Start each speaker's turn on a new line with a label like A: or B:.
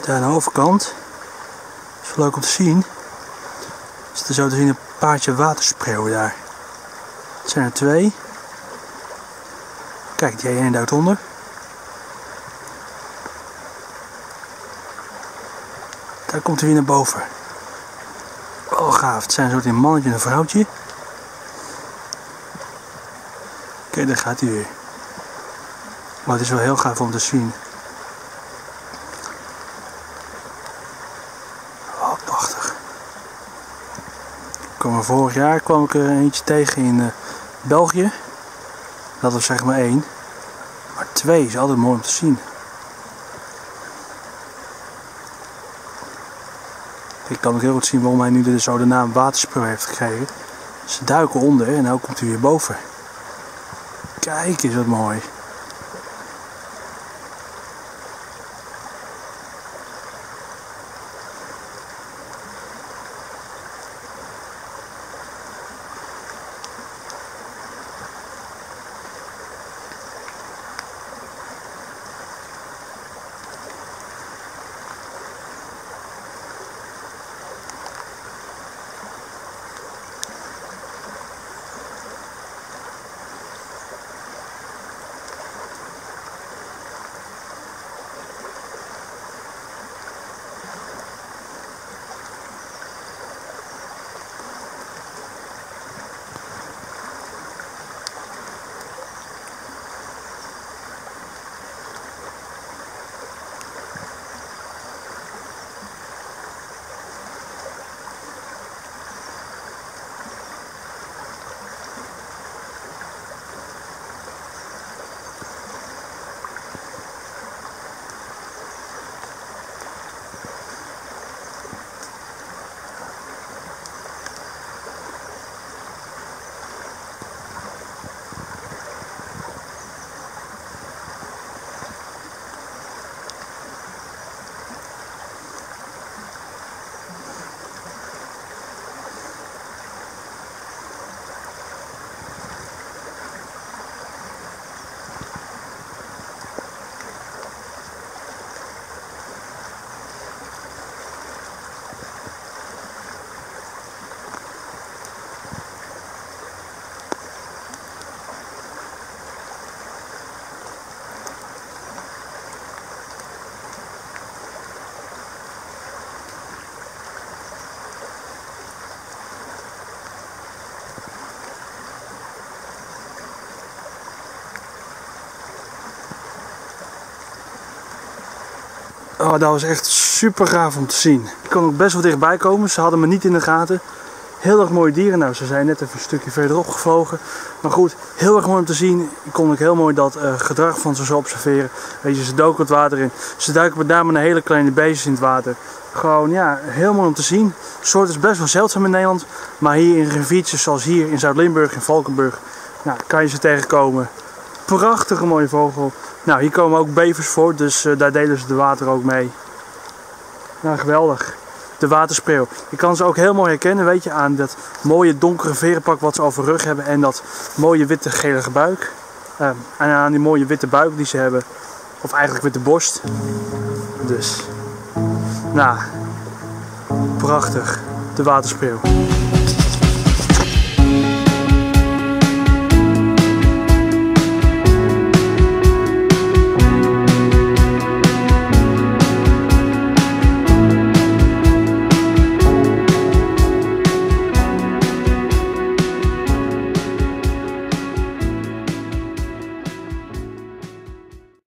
A: Daar aan de overkant. Dat is wel leuk om te zien. Er zit er zo te zien een paardje waterspreeuwen daar. Het zijn er 2. Kijk, die ene duikt onder. Daar komt hij weer naar boven. Oh gaaf, het zijn een soort een mannetje en een vrouwtje. Kijk, daar gaat hij weer. Maar het is wel heel gaaf om te zien. Oh, prachtig. Vorig jaar kwam ik er eentje tegen in België. Dat was zeg maar 1. Maar 2 is altijd mooi om te zien. Ik kan ook heel goed zien waarom hij nu zo de naam waterspreeuw heeft gekregen. Ze duiken onder en nu komt hij weer boven. Kijk, is dat mooi. Oh, dat was echt super gaaf om te zien. Ik kon ook best wel dichtbij komen. Ze hadden me niet in de gaten. Heel erg mooie dieren. Nou, ze zijn net even een stukje verderop gevlogen. Maar goed, heel erg mooi om te zien. Ik kon ook heel mooi dat gedrag van ze zo observeren. Weet je, ze doken het water in. Ze duiken met name naar hele kleine beestjes in het water. Gewoon, ja, heel mooi om te zien. De soort is best wel zeldzaam in Nederland. Maar hier in riviertjes zoals hier in Zuid-Limburg, in Valkenburg, nou, kan je ze tegenkomen. Prachtige mooie vogel. Nou, hier komen ook bevers voor, dus daar delen ze de water ook mee. Nou, geweldig. De waterspreeuw. Je kan ze ook heel mooi herkennen, weet je, aan dat mooie donkere verenpak wat ze over rug hebben en dat mooie witte gelige buik. En aan die mooie witte buik die ze hebben. Of eigenlijk witte borst. Dus, nou, prachtig. De waterspreeuw.